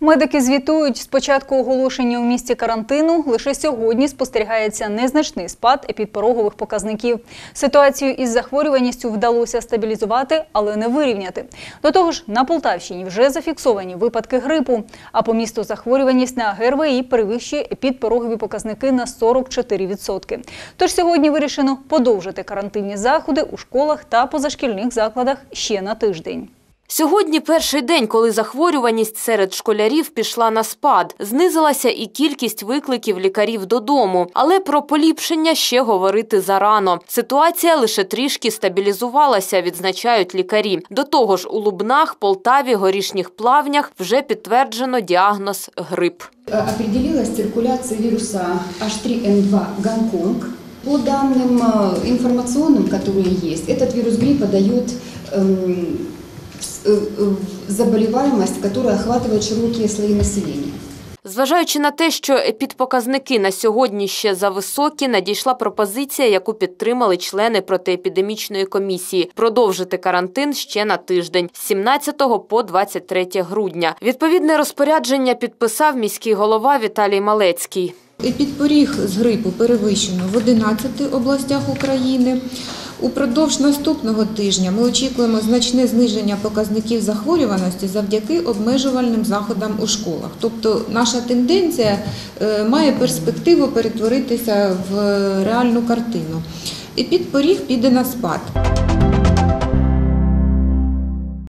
Медики звітують, з початку оголошення у місті карантину лише сьогодні спостерігається незначний спад епідпорогових показників. Ситуацію із захворюваністю вдалося стабілізувати, але не вирівняти. До того ж, на Полтавщині вже зафіксовані випадки грипу, а по місту захворюваність на ГРВІ перевищує епідпорогові показники на 44%. Тож сьогодні вирішено подовжити карантинні заходи у школах та позашкільних закладах ще на тиждень. Сьогодні перший день, коли захворюваність серед школярів пішла на спад. Знизилася і кількість викликів лікарів додому. Але про поліпшення ще говорити зарано. Ситуація лише трішки стабілізувалася, відзначають лікарі. До того ж, у Лубнах, Полтаві, Горішніх Плавнях вже підтверджено діагноз грип. Определилась циркуляция вируса H3N2 Гонконг. По данным информационным, которые есть, этот вирус гриппа дает заболеваемость, которая охватывает широкие слои населения. Зважаючи на те, що епідпоказники на сьогодні ще зависокі, надійшла пропозиція, яку підтримали члени протиепідемічної комісії – продовжити карантин ще на тиждень – з 17 по 23 грудня. Відповідне розпорядження підписав міський голова Віталій Малецький. Епідпоріг з грипу перевищено в 11 областях України. Упродовж наступного тижня ми очікуємо значне зниження показників захворюваності завдяки обмежувальним заходам у школах. Тобто наша тенденція має перспективу перетворитися в реальну картину. Епідпоріг піде на спад.